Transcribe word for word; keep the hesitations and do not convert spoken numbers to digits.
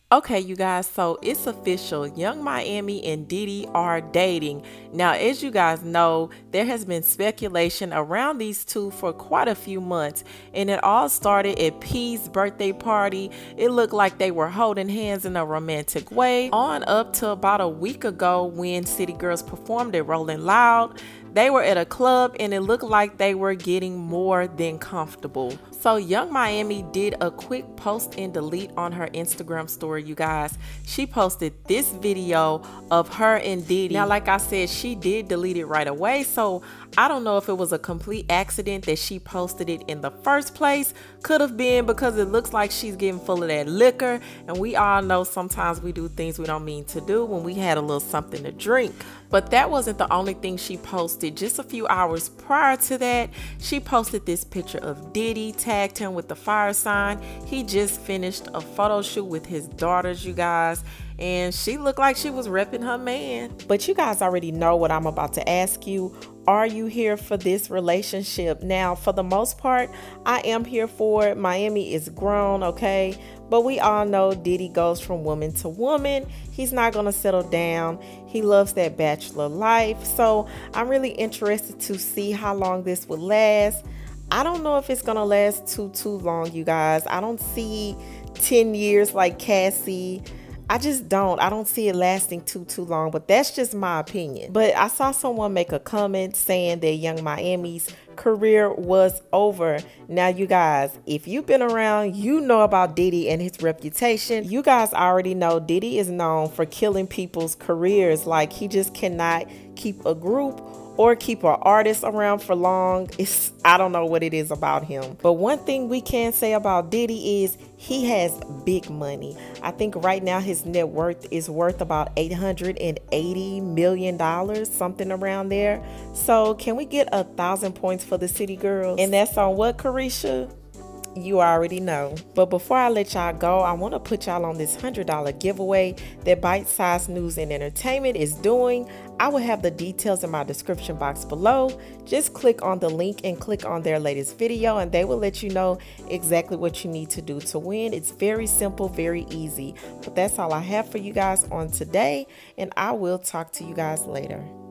Okay, you guys, so it's official. Young Miami and Diddy are dating. Now, as you guys know, there has been speculation around these two for quite a few months, and it all started at P's birthday party. It looked like they were holding hands in a romantic way, on up to about a week ago when City Girls performed at Rolling Loud. They were at a club and it looked like they were getting more than comfortable. So Young Miami did a quick post and delete on her Instagram story, you guys. She posted this video of her and Diddy. Now, like I said, she did delete it right away. So I don't know if it was a complete accident that she posted it in the first place. Could have been because it looks like she's getting full of that liquor. And we all know sometimes we do things we don't mean to do when we had a little something to drink. But that wasn't the only thing she posted. Just a few hours prior to that, she posted this picture of Diddy, tagged him with the fire sign. He just finished a photo shoot with his daughters, you guys, and she looked like she was repping her man. But you guys already know what I'm about to ask you. Are you here for this relationship? Now, for the most part, I am here for it. Miami is grown, okay? But we all know Diddy goes from woman to woman. He's not going to settle down. He loves that bachelor life. So I'm really interested to see how long this will last. I don't know if it's going to last too, too long, you guys. I don't see ten years like Cassie. I just don't. I don't see it lasting too, too long, but that's just my opinion. But I saw someone make a comment saying that Young Miami's career was over. Now, you guys, if you've been around, you know about Diddy and his reputation. You guys already know Diddy is known for killing people's careers. Like, he just cannot keep a group or keep an artist around for long. It's, I don't know what it is about him. But one thing we can say about Diddy is he has big money. I think right now his net worth is worth about eight hundred eighty million dollars, something around there. So can we get a thousand points for the City Girls? And that's on what, Carisha? You already know. But before I let y'all go, I want to put y'all on this one hundred dollar giveaway that Bite Size News and Entertainment is doing. I will have the details in my description box below. Just click on the link and click on their latest video and they will let you know exactly what you need to do to win. It's very simple, very easy. But that's all I have for you guys on today, and I will talk to you guys later.